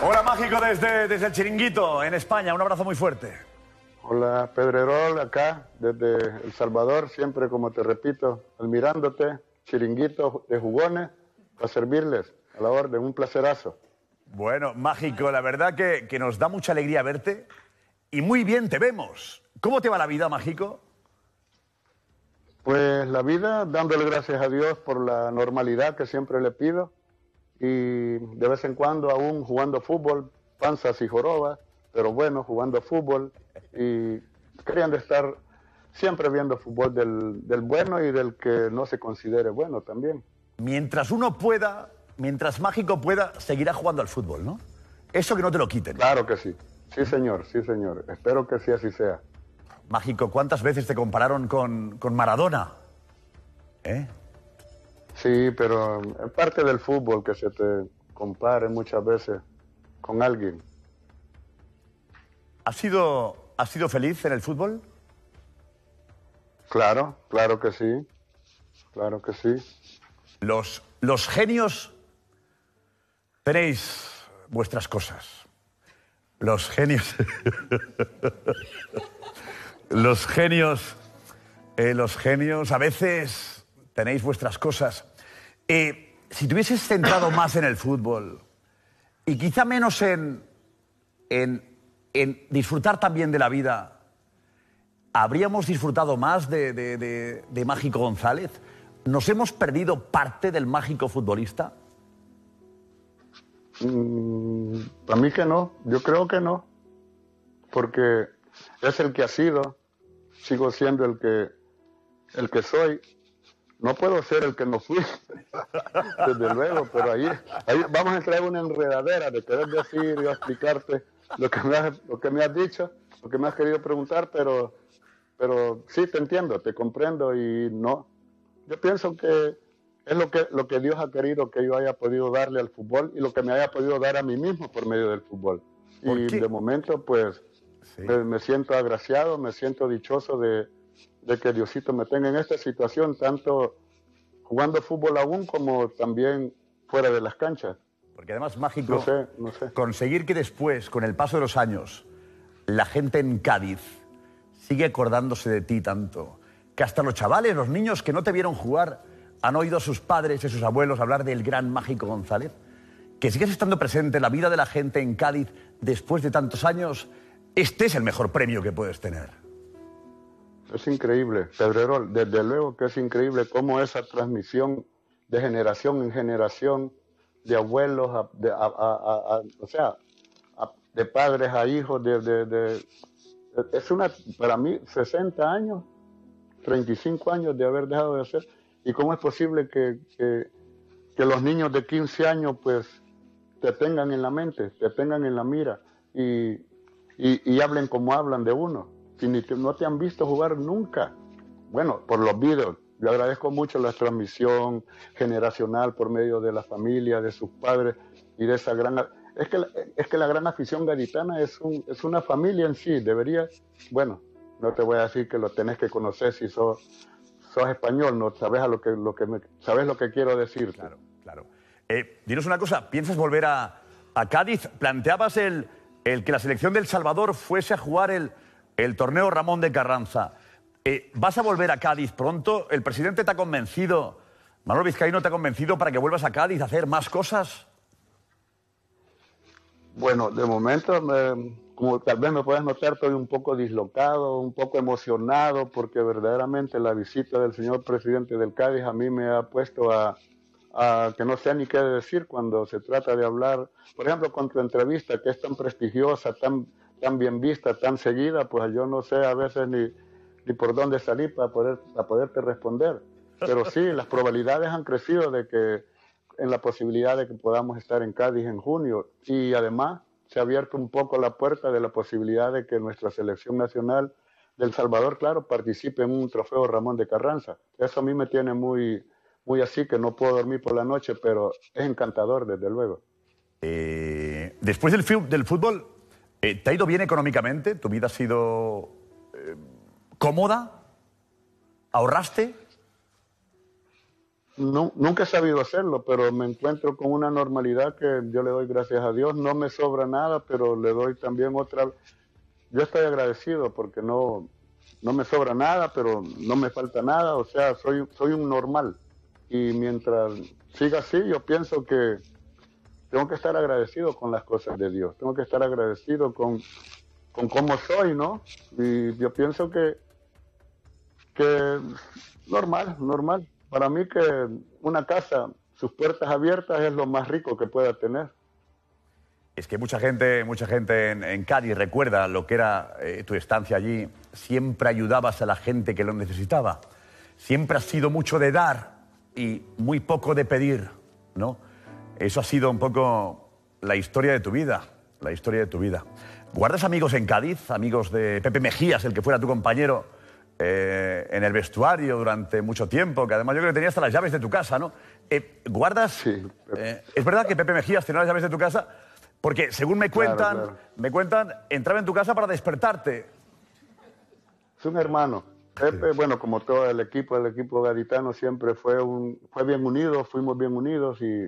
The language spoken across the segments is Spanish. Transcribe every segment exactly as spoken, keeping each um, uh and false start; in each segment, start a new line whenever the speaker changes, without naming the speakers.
Hola, Mágico, desde, desde el Chiringuito, en España. Un abrazo muy fuerte.
Hola, Pedrerol, acá, desde El Salvador, siempre, como te repito, admirándote, Chiringuito de jugones, para servirles, a la orden, un placerazo.
Bueno, Mágico, la verdad que, que nos da mucha alegría verte y muy bien te vemos. ¿Cómo te va la vida, Mágico?
Pues la vida, dándole gracias a Dios por la normalidad que siempre le pido, y de vez en cuando aún jugando fútbol, panzas y jorobas, pero bueno, jugando fútbol y queriendo estar siempre viendo fútbol del, del bueno y del que no se considere bueno también.
Mientras uno pueda, mientras Mágico pueda, seguirá jugando al fútbol, ¿no? Eso que no te lo quiten.
Claro que sí. Sí, señor, sí, señor. Espero que sí así sea.
Mágico, ¿cuántas veces te compararon con, con Maradona? ¿Eh?
Sí, pero es parte del fútbol que se te compare muchas veces con alguien.
¿Has sido, has sido feliz en el fútbol?
Claro, claro que sí. Claro que sí.
Los, los genios tenéis vuestras cosas. Los genios... los genios... Eh, los genios a veces tenéis vuestras cosas. Eh, si te hubieses centrado más en el fútbol y quizá menos en, en, en disfrutar también de la vida, ¿habríamos disfrutado más de, de, de, de Mágico González? ¿Nos hemos perdido parte del mágico futbolista?
Mm, para mí que no, yo creo que no, porque es el que ha sido, sigo siendo el que, el que soy. No puedo ser el que no fui, desde luego, pero ahí, ahí vamos a entrar en una enredadera de querer decir y explicarte lo que, me has, lo que me has dicho, lo que me has querido preguntar, pero, pero sí te entiendo, te comprendo y no. Yo pienso que es lo que, lo que Dios ha querido que yo haya podido darle al fútbol y lo que me haya podido dar a mí mismo por medio del fútbol. Y de momento, pues, sí. me, me siento agraciado, me siento dichoso de, de que Diosito me tenga en esta situación, tanto jugando fútbol aún como también fuera de las canchas.
Porque además, Mágico,
no sé, no sé.
conseguir que después, con el paso de los años, la gente en Cádiz sigue acordándose de ti tanto, que hasta los chavales, los niños que no te vieron jugar, han oído a sus padres y a sus abuelos hablar del gran Mágico González, que sigues estando presente en la vida de la gente en Cádiz después de tantos años, este es el mejor premio que puedes tener.
Es increíble, Pedrerol, desde luego que es increíble cómo esa transmisión de generación en generación, de abuelos, a, de, a, a, a, a, o sea, a, de padres a hijos, de, de, de, es una, para mí, sesenta años, treinta y cinco años de haber dejado de hacer, y cómo es posible que, que, que los niños de quince años, pues, te tengan en la mente, te tengan en la mira, y, y, y hablen como hablan de uno. Si ni te, no te han visto jugar nunca. Bueno, por los videos. Yo agradezco mucho la transmisión generacional por medio de la familia, de sus padres y de esa gran... Es que, es que la gran afición gaditana es, un, es una familia en sí. Debería... Bueno, no te voy a decir que lo tenés que conocer si sos, sos español, no sabes, a lo que, lo que me, sabes lo que quiero decirte.
Claro, claro. Eh, dinos una cosa, ¿piensas volver a, a Cádiz? ¿Planteabas el, el que la selección del Salvador fuese a jugar el... el torneo Ramón de Carranza? Eh, ¿Vas a volver a Cádiz pronto? ¿El presidente te ha convencido, Manolo Vizcaíno te ha convencido para que vuelvas a Cádiz a hacer más cosas?
Bueno, de momento, me, como tal vez me puedes notar, estoy un poco dislocado, un poco emocionado, porque verdaderamente la visita del señor presidente del Cádiz a mí me ha puesto a, a que no sé ni qué decir cuando se trata de hablar, por ejemplo, con tu entrevista, que es tan prestigiosa, tan... tan bien vista, tan seguida, pues yo no sé a veces ni, ni por dónde salir para, poder, para poderte responder. Pero sí, las probabilidades han crecido de que, en la posibilidad de que podamos estar en Cádiz en junio. Y además se ha abierto un poco la puerta de la posibilidad de que nuestra selección nacional de El Salvador, claro, participe en un trofeo Ramón de Carranza. Eso a mí me tiene muy, muy así, que no puedo dormir por la noche, pero es encantador, desde luego.
Eh, después del, del fútbol, Eh, ¿te ha ido bien económicamente? ¿Tu vida ha sido eh, cómoda? ¿Ahorraste?
no, nunca he sabido hacerlo, pero me encuentro con una normalidad que yo le doy gracias a Dios. No me sobra nada, pero le doy también otra... Yo estoy agradecido porque no, no me sobra nada, pero no me falta nada. O sea, soy, soy un normal. Y mientras siga así, yo pienso que tengo que estar agradecido con las cosas de Dios. Tengo que estar agradecido con, con cómo soy, ¿no? Y yo pienso que, que normal, normal. Para mí que una casa, sus puertas abiertas es lo más rico que pueda tener.
Es que mucha gente, mucha gente en, en Cádiz recuerda lo que era eh, tu estancia allí. Siempre ayudabas a la gente que lo necesitaba. Siempre has sido mucho de dar y muy poco de pedir, ¿no? Eso ha sido un poco la historia de tu vida, la historia de tu vida. ¿Guardas amigos en Cádiz? Amigos de Pepe Mejías, el que fuera tu compañero eh, en el vestuario durante mucho tiempo, que además yo creo que tenía hasta las llaves de tu casa, ¿no? Eh, ¿Guardas?
Sí.
Eh, ¿Es verdad que Pepe Mejías tenía las llaves de tu casa? Porque según me cuentan,
Claro, claro.
me cuentan, entraba en tu casa para despertarte.
Es un hermano. Pepe, bueno, como todo el equipo, el equipo gaditano siempre fue un, fue bien unido, fuimos bien unidos y,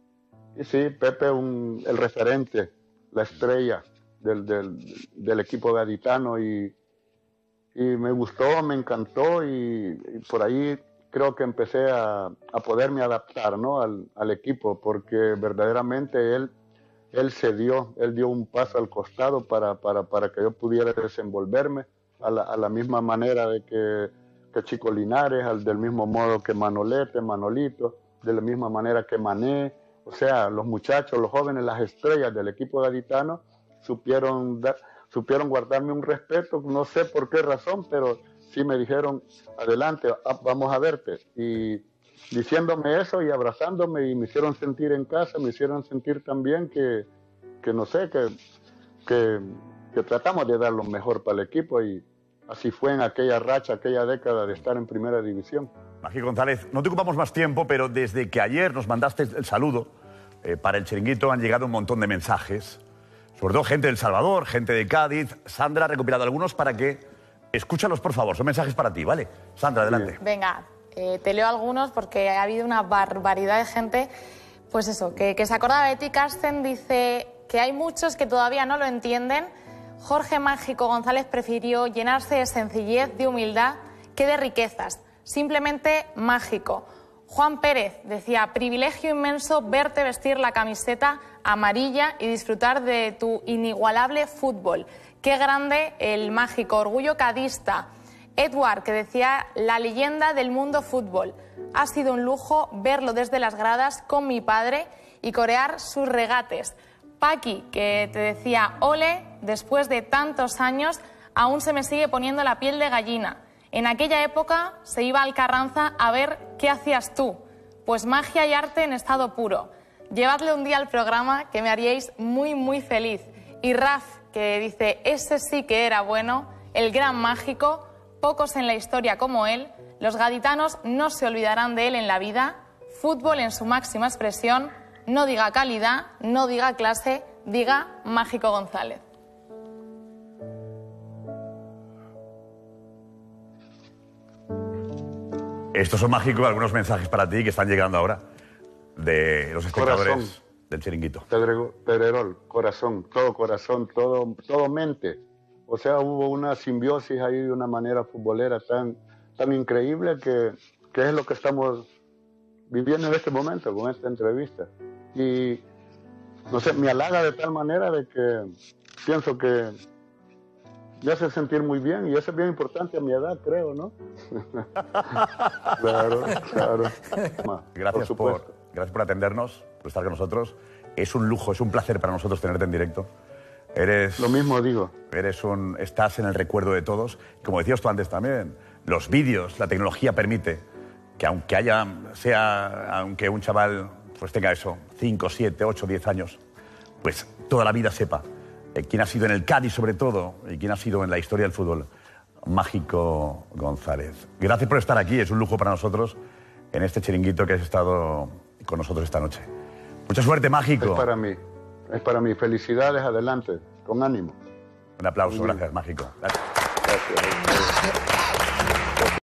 y sí, Pepe un, el referente, la estrella del, del, del equipo gaditano y, y me gustó, me encantó y, y por ahí creo que empecé a, a poderme adaptar, ¿no? al, al equipo porque verdaderamente él, él se dio, él dio un paso al costado para, para, para que yo pudiera desenvolverme. A la, a la misma manera de que, que Chico Linares, al, del mismo modo que Manolete, Manolito, de la misma manera que Mané, o sea, los muchachos, los jóvenes, las estrellas del equipo gaditano supieron, dar, supieron guardarme un respeto, no sé por qué razón, pero sí me dijeron, adelante, vamos a verte, y diciéndome eso y abrazándome y me hicieron sentir en casa, me hicieron sentir también que, que no sé, que... que que tratamos de dar lo mejor para el equipo y así fue en aquella racha, aquella década de estar en primera división.
Mágico González, no te ocupamos más tiempo, pero desde que ayer nos mandaste el saludo eh, para el Chiringuito han llegado un montón de mensajes, sobre todo gente del Salvador, gente de Cádiz. Sandra ha recopilado algunos para que... Escúchalos, por favor, son mensajes para ti, ¿vale? Sandra, adelante.
Venga, eh, te leo algunos porque ha habido una barbaridad de gente, pues eso, que, que se acordaba de ti. Carsten dice que hay muchos que todavía no lo entienden. Jorge Mágico González prefirió llenarse de sencillez, de humildad, que de riquezas. Simplemente mágico. Juan Pérez decía, privilegio inmenso verte vestir la camiseta amarilla y disfrutar de tu inigualable fútbol. Qué grande el mágico, orgullo cadista. Edward, que decía, la leyenda del mundo fútbol. Ha sido un lujo verlo desde las gradas con mi padre y corear sus regates. Paqui, que te decía, ole, después de tantos años, aún se me sigue poniendo la piel de gallina. En aquella época se iba al Carranza a ver qué hacías tú. Pues magia y arte en estado puro. Llevadle un día al programa que me haríais muy, muy feliz. Y Raf, que dice, ese sí que era bueno, el gran mágico, pocos en la historia como él, los gaditanos no se olvidarán de él en la vida, fútbol en su máxima expresión. No diga calidad, no diga clase, diga Mágico González.
Estos son mágicos, algunos mensajes para ti que están llegando ahora de los espectadores corazón. Del Chiringuito.
Pedrego, Pedrerol, corazón, todo corazón, todo, todo mente. O sea, hubo una simbiosis ahí de una manera futbolera tan, tan increíble que, que es lo que estamos viviendo en este momento con esta entrevista. Y, no sé, me halaga de tal manera de que pienso que me hace sentir muy bien y eso es bien importante a mi edad, creo, ¿no? Claro, claro.
Gracias por, por, gracias por atendernos, por estar con nosotros. Es un lujo, es un placer para nosotros tenerte en directo. Eres...
Lo mismo digo.
Eres un, estás en el recuerdo de todos. Como decías tú antes también, los vídeos, la tecnología permite que aunque haya, sea, aunque un chaval pues tenga eso, cinco, siete, ocho, diez años, pues toda la vida sepa eh, quién ha sido en el Cádiz sobre todo y quién ha sido en la historia del fútbol. Mágico González. Gracias por estar aquí, es un lujo para nosotros en este Chiringuito que has estado con nosotros esta noche. Mucha suerte, Mágico.
Es para mí, es para mí. Felicidades, adelante, con ánimo.
Un aplauso, gracias, Mágico. Gracias.
Gracias.